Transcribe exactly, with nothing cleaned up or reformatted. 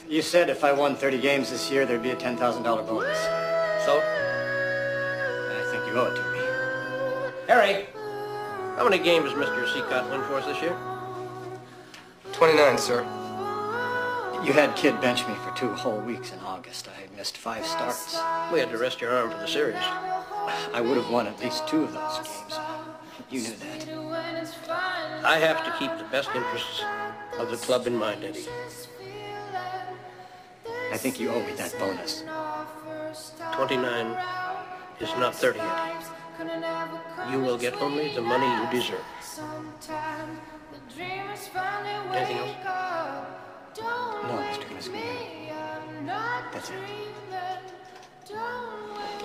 You said if I won thirty games this year, there'd be a ten thousand dollar bonus. So? I think you owe it to me. Harry, how many games does Mister Seacott win for us this year? twenty-nine, sir. You had Kid bench me for two whole weeks in August. I missed five starts. We had to rest your arm for the series. I would have won at least two of those games. You knew that. I have to keep the best interests of the club in mind, Eddie. I think you owe me that bonus. twenty-nine is not thirty, Eddie. You will get only the money you deserve. Anything else? No, Mister Glasgow. That's it.